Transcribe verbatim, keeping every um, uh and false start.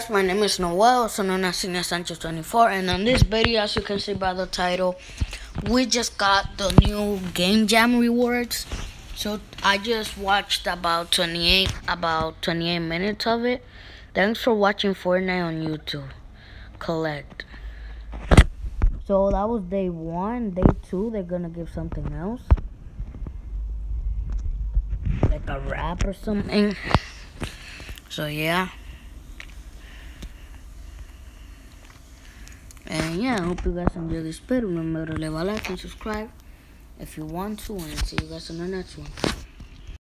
guys, my name is Noel, also known as Cine Sanchez twenty-four, and on this video, as you can see by the title, we just got the new Game Jam rewards. So I just watched about twenty-eight about twenty-eight minutes of it. Thanks for watching Fortnite on YouTube. Collect. So that was day one. Day two, they're gonna give something else, like a rap or something. So yeah. And yeah, I hope you guys enjoy this video. Remember to leave a like and subscribe if you want to, and see you guys in the next one.